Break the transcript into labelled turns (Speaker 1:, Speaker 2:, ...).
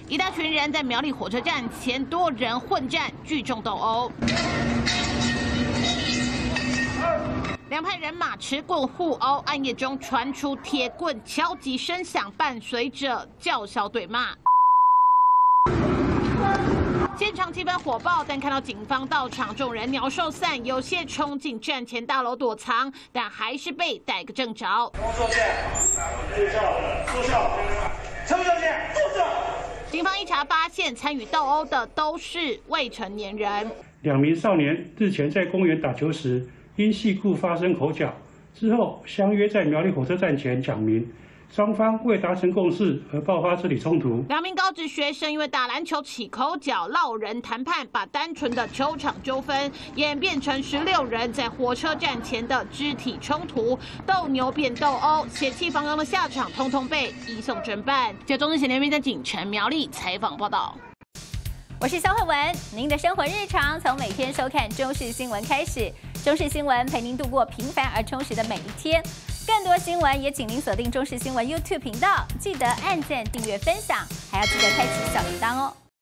Speaker 1: 一大群人在苗栗火车站前多人混战，聚众斗殴。两派人马持棍互殴，暗夜中传出铁棍敲击声响，伴随着叫嚣对骂。现场气氛火爆，但看到警方到场，众人鸟兽散，有些冲进站前大楼躲藏，但还是被逮个正着。坐下，坐下，陈小姐，坐下。警方一查发现，参与斗殴的都是未成年人。
Speaker 2: 2名少年日前在公园打球时，因事故发生口角，之后相约在苗栗火车站前讲明。 双方未达成共识而爆发肢体冲突。
Speaker 1: 2名高职学生因为打篮球起口角，落人谈判，把单纯的球场纠纷演变成16人在火车站前的肢体冲突，斗牛变斗殴，血气方刚的下场，通通被移送侦办。记者中日新闻在锦城苗栗采访报道。
Speaker 3: 我是肖慧文，您的生活日常从每天收看中视新闻开始，中视新闻陪您度过平凡而充实的每一天。 更多新闻也请您锁定中视新闻 YouTube 频道，记得按赞、订阅、分享，还要记得开启小铃铛哦。